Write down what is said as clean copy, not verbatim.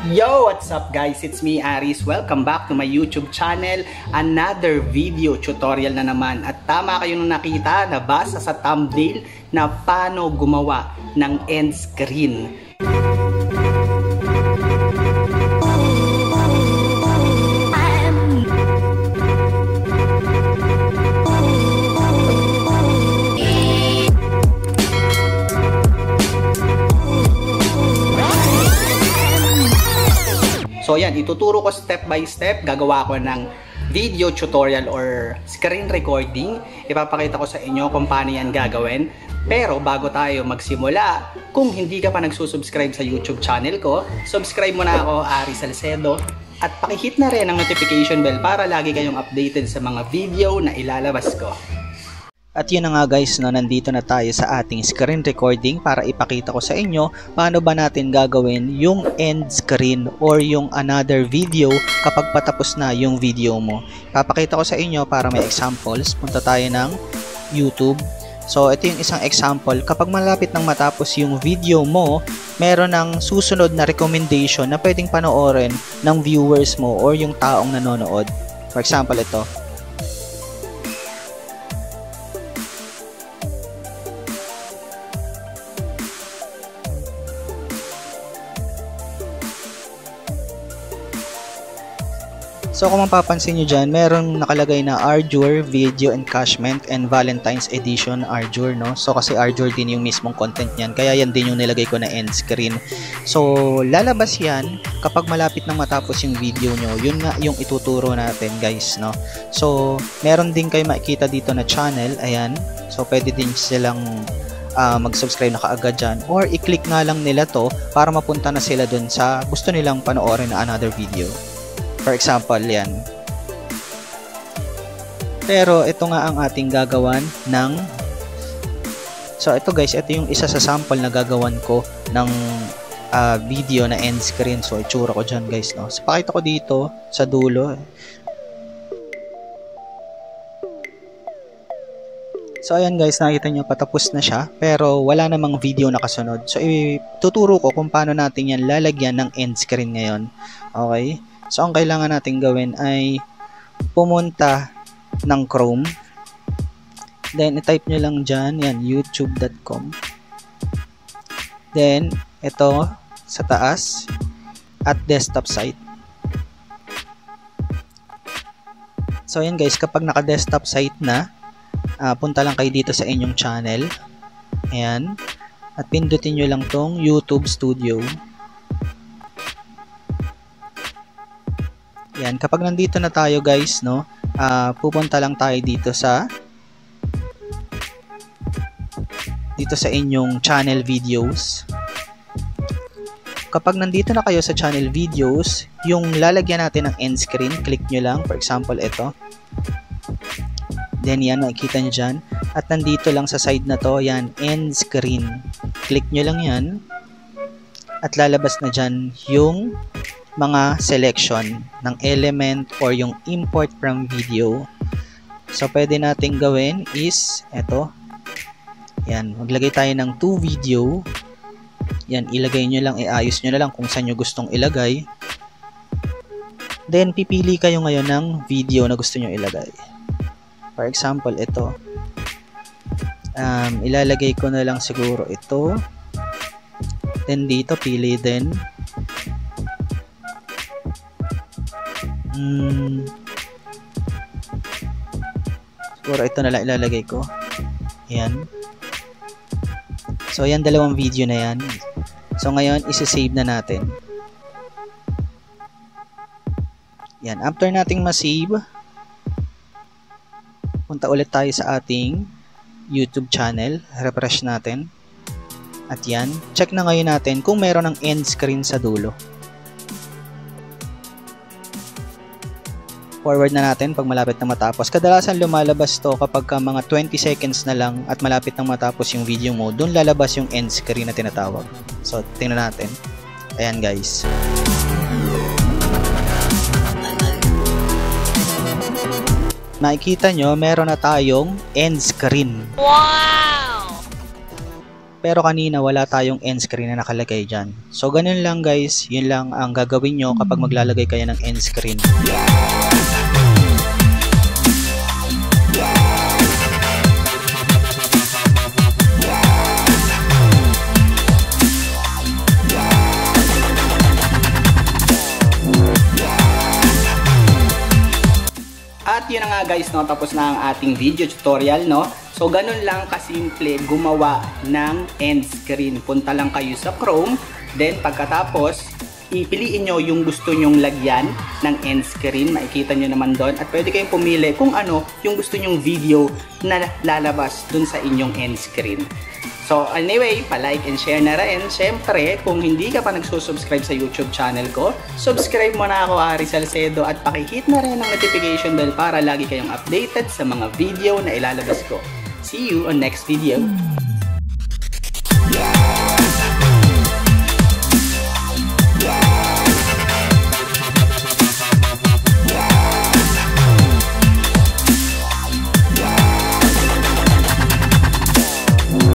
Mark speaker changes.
Speaker 1: Yo! What's up guys? It's me Aris. Welcome back to my YouTube channel. Another video tutorial na naman. At tama kayo nung nakita, nabasa sa thumbnail na paano gumawa ng end screen. So yan, ituturo ko step by step, gagawa ko ng video tutorial or screen recording. Ipapakita ko sa inyo kung paano yan gagawin. Pero bago tayo magsimula, kung hindi ka pa nagsusubscribe sa YouTube channel ko, subscribe mo na ako, Aris Salcedo. At pakihit na rin ang notification bell para lagi kayong updated sa mga video na ilalabas ko.
Speaker 2: At yun na nga guys, no, nandito na tayo sa ating screen recording para ipakita ko sa inyo paano ba natin gagawin yung end screen or yung another video kapag patapos na yung video mo. Papakita ko sa inyo para may examples. Punta tayo ng YouTube. So ito yung isang example. Kapag malapit nang matapos yung video mo, meron ng susunod na recommendation na pwedeng panoorin ng viewers mo or yung taong nanonood. For example, ito. So kung mapapansin nyo dyan, merong nakalagay na Ardour Video Encashment and Valentine's Edition Ardour, no? So kasi Ardour din yung mismong content niyan, kaya yan din yung nilagay ko na end screen. So lalabas yan kapag malapit nang matapos yung video nyo. Yun nga yung ituturo natin guys, no? So meron din kayo makikita dito na channel, ayan. So pwede din silang mag-subscribe na kaagad dyan, or i-click nga lang nila to para mapunta na sila dun sa gusto nilang panoorin na another video. For example, yan. Pero ito nga ang ating gagawan ng... So ito guys, ito yung isa sa sample na gagawan ko ng video na end screen. So itsura ko dyan guys, no? So pakita ko dito sa dulo. So ayan guys, nakita nyo patapos na siya, pero wala namang video na kasunod. So ituturo ko kung paano natin yan lalagyan ng end screen ngayon. Okay? So, ang kailangan natin gawin ay pumunta ng Chrome. Then, i-type nyo lang dyan, yan, youtube.com. Then, ito, sa taas, at desktop site. So, yan guys, kapag naka-desktop site na, punta lang kayo dito sa inyong channel. Ayan. At pindutin nyo lang tong YouTube Studio. Yan, kapag nandito na tayo guys, no, pupunta lang tayo dito sa inyong channel videos. Kapag nandito na kayo sa channel videos, yung lalagyan natin ng end screen, click nyo lang, for example, ito. Then yan, makikita nyo dyan. At nandito lang sa side na to, yan, end screen. Click nyo lang yan. At lalabas na dyan yung mga selection ng element or yung import from video. So pwede nating gawin is eto. Yan, maglagay tayo ng to video. Yan, ilagay nyo lang, iayos nyo na lang kung saan nyo gustong ilagay. Then pipili kayo ngayon ng video na gusto nyo ilagay. For example, ito. Ilalagay ko na lang siguro ito. Then dito pili din. Siguro ito na lang ilalagay ko. Ayan. So ayan, dalawang video na yan. So ngayon isi-save na natin. Yan, after nating ma-save, punta ulit tayo sa ating YouTube channel, refresh natin. At yan, check na ngayon natin kung meron ng end screen sa dulo. Forward na natin pag malapit na matapos. Kadalasan lumalabas to kapag mga 20 seconds na lang at malapit na matapos yung video mo, doon lalabas yung end screen na tinatawag. So, tingnan natin. Ayan guys. Makikita nyo, meron na tayong end screen. Wow! pero kanina wala tayong end screen na nakalagay dyan. So ganun lang guys, yun lang ang gagawin nyo kapag maglalagay kayo ng end screen.
Speaker 1: At yun na nga guys, no, tapos na ang ating video tutorial, no. So ganun lang kasimple gumawa ng end screen. Punta lang kayo sa Chrome, then pagkatapos ipiliin nyo yung gusto nyong lagyan ng end screen, makikita nyo naman doon, at pwede kayong pumili kung ano yung gusto nyong video na lalabas dun sa inyong end screen. So anyway, pa-like and share na rin. Siyempre, kung hindi ka pa nagsusubscribe sa YouTube channel ko, subscribe mo na ako, Ari Salcedo, at pakihit na rin ang notification bell para lagi kayong updated sa mga video na ilalabas ko. See you on next video.